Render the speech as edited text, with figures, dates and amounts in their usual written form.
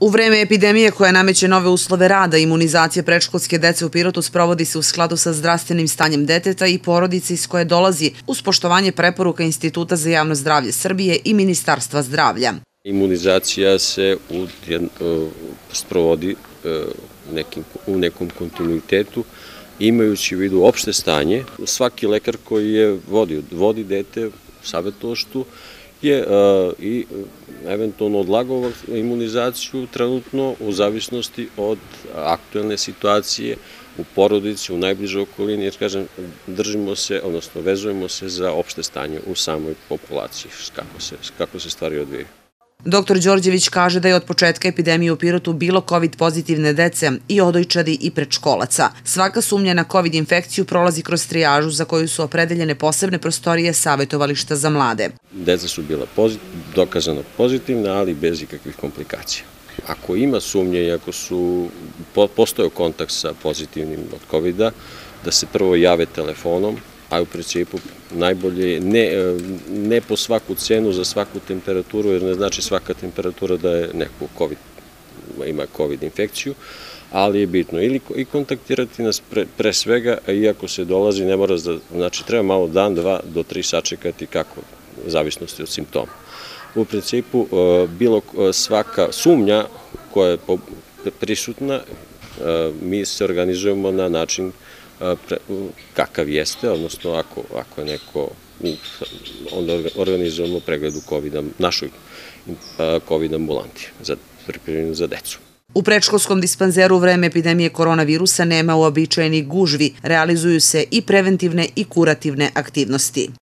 U vreme epidemije koja nameće nove uslove rada, imunizacija predškolske dece u Pirotu sprovodi se u skladu sa zdravstvenim stanjem deteta i porodice iz koje dolazi uz poštovanje preporuka Instituta za javno zdravlje Srbije i Ministarstva zdravlja. Imunizacija se sprovodi u nekom kontinuitetu, imajući u vidu opšte stanje. Svaki lekar koji je vodi dete u savjetološtvu je i eventualno odlagao imunizaciju trenutno u zavisnosti od aktuelne situacije u porodici, u najbližoj okolini, jer kažem, držimo se, odnosno vezujemo se za opšte stanje u samoj populaciji, kako se stvari odvijaju. Dr. Đorđević kaže da je od početka epidemije u Pirotu bilo COVID pozitivne dece i odojčadi i predškolaca. Svaka sumnja na COVID infekciju prolazi kroz trijažu za koju su opredeljene posebne prostorije savjetovališta za mlade. Deca su bila dokazano pozitivna, ali bez ikakvih komplikacija. Ako ima sumnje i ako postoje kontakt sa pozitivnim od COVID-a, da se prvo jave telefonom, a u principu najbolje ne po svaku cenu za svaku temperaturu, jer ne znači svaka temperatura da je neko ima COVID infekciju, ali je bitno ili kontaktirati nas pre svega, iako se dolazi, ne mora, znači treba malo dan, 2 do 3 sačekati kako, u zavisnosti od simptoma. U principu, svaka sumnja koja je prisutna, mi se organizujemo na način kakav jeste, odnosno ako je neko, onda organizujemo pregled u našoj COVID ambulanti pripremljenu za decu. U predškolskom dispanzeru u vreme epidemije koronavirusa nema uobičajenih gužvi, realizuju se i preventivne i kurativne aktivnosti.